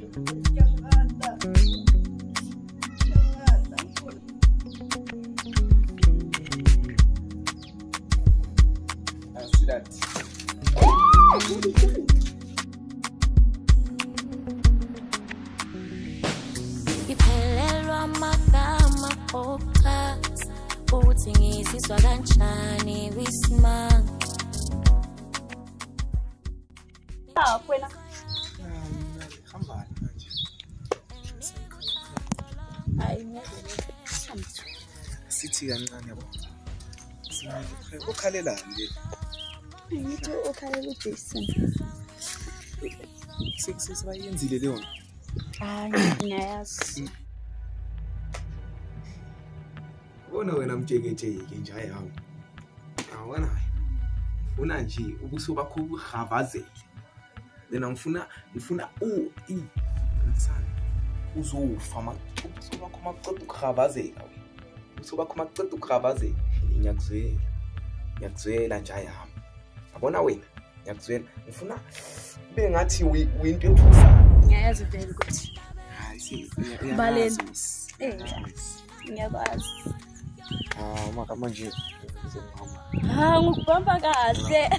Iphelelwa magama ophakathi ukuthi ngizizwa kanjani kwisimanga. Wena hamba manje. hayi ngiyazela Sithi kancane yabo. Ukhalela nje. ngithi ukhalela uJason. Sesibayenzile leyo nto. Hayi ngiyayazi. Bona wena mjekejeke nje hayawo. Awona hayi. Ufuna nje ubuso bakho uhavazela. Lena ngifuna ngisana. Uzofa ubuso bakho maqeda ukuhavazela wena. Ubuso bakho maqeda ukuhavazela. Ngiyakuzwela nje hayawo. Yabona wena ngiyakuzwela ngifuna ube ngathi uyinto ethusa. Ngiyayazi vele ukuthi Hayi Baleni. Ngiyakwazi. Maka manje ngizomhamba. Ngikubamba kahle.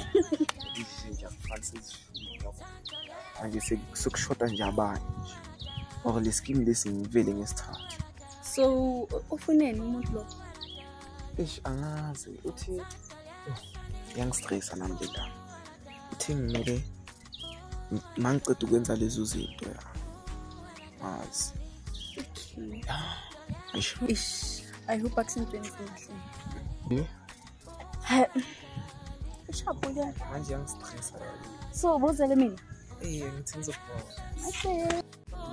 Manje sekushota nje abanye nje. Or le scheme lesi ngivele ngesithathu. So ufuneni umuntu lo? Angazi uthi yangistressa nami la. Uthi ngimele mangiceda ukwenza lezo zinto ya. Mazi. Okay. Isho. I hope akusentweni kahle. Ushaphula. Manje yangistressa. So bozele mina. Ngithi ngizokubona. Okay.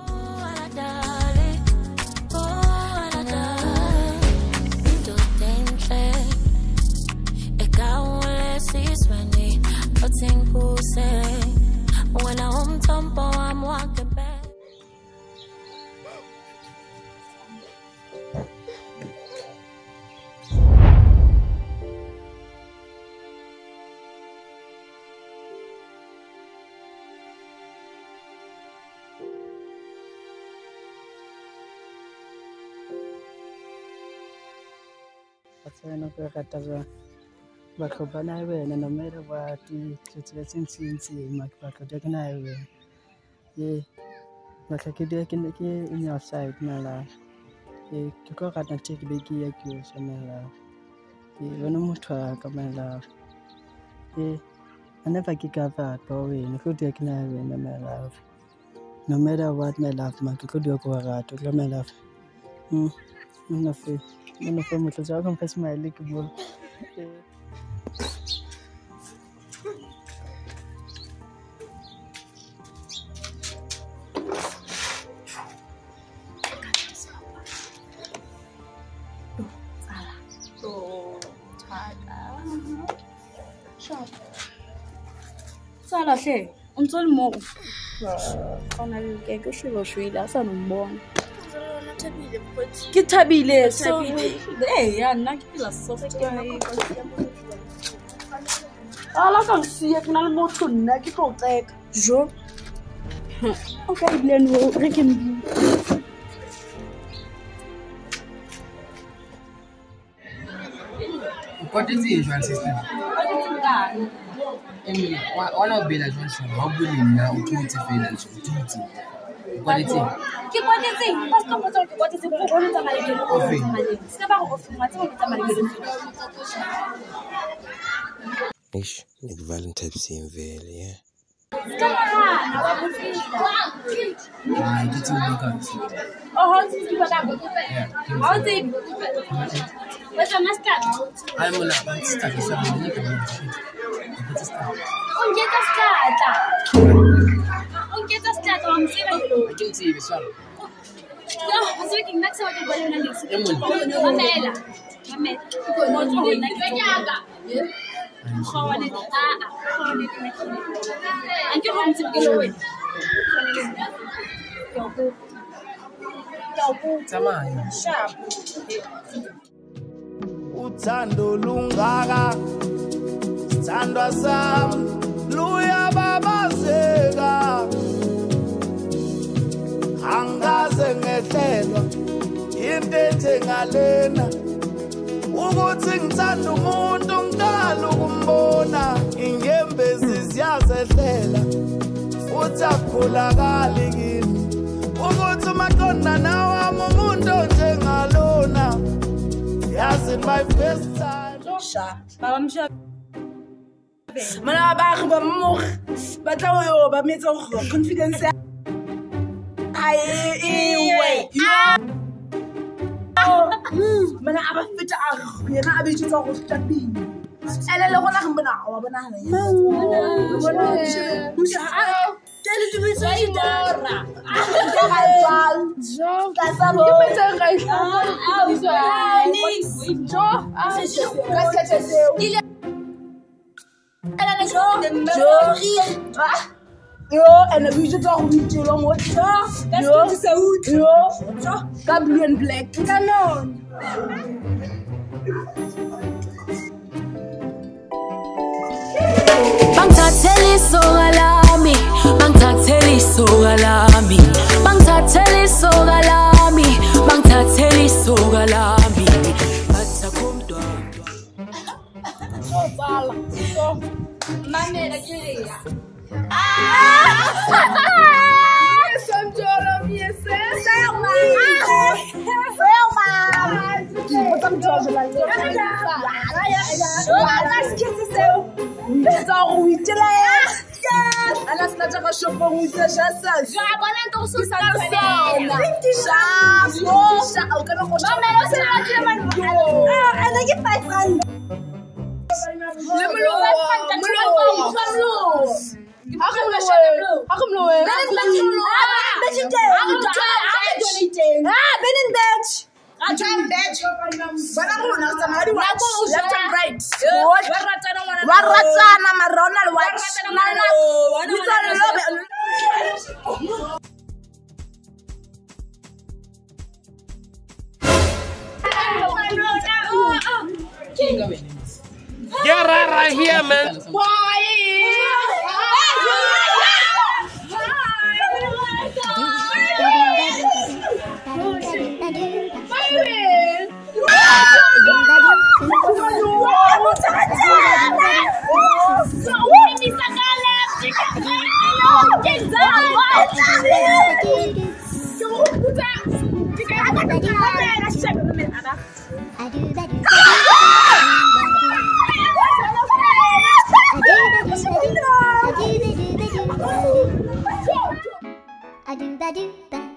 When I'm tumble, I'm walking back. Wena kuyakataza bakhobana wena nomere bati tsitsi makbaka kana wena ye makakide ke in your side mala ye kiko kana check beki ya kyo samela ye wena mutwa kamela ye aneva kikava to wena futhi kana wena my love no matter what my love makikudio kwa gato my love no fue mucho se va a confesar mal que bol Sala hle, untso le mo. Khona le ke go shilo shwila sa no mbona. Ke thabile so ya nna ke la soft ala ka nsiya ke na le motho nna ke tlo tseka jo okay blend wo re ke mbi What is the usual system? One of the Johnson, how will you now to financial duty? Quality. Ke bonetse ba sto potsa ke bonetse go bona tsa mali ke se ba go ofuma tsa go tsa mali ke Ish, like Valentine's Day vele, yeah. I get to look at it. Oh, how did you put that? How did what's a mustard? I'm on a stuff is something On get a start. On get a start on zero. I don't see this one. No, I was looking next to what you're going to do. Mamela. Anche home to get away. Sharp. Uthando lungaka sithandwa sami luyababazeka njengalena ukuthi ngithanda umuntu ngiqala ukumbona inyembezi ziyazehlela futhi akukholakali kimi ukuthi umaqondana wami umuntu njengalona yazi my first time Baba Msha. Mana ba ba mo ba tla yo ba metsa go confidence. Ai mana aba feta a yena a bitsa go feta pele. Ela le gona go bona wa bona ha ya. Bona Msha. Tele tu bitsa idora. Jo. Ka sa bo. Ke bitsa ga Jo. Yo, and a vision of Yo, got blue and black. Canon. Bangithathela isoka lami, bangithathela isoka lami, bangithathela isoka lami, bangithathela isoka lami. Manera queria. Get right here, man. I do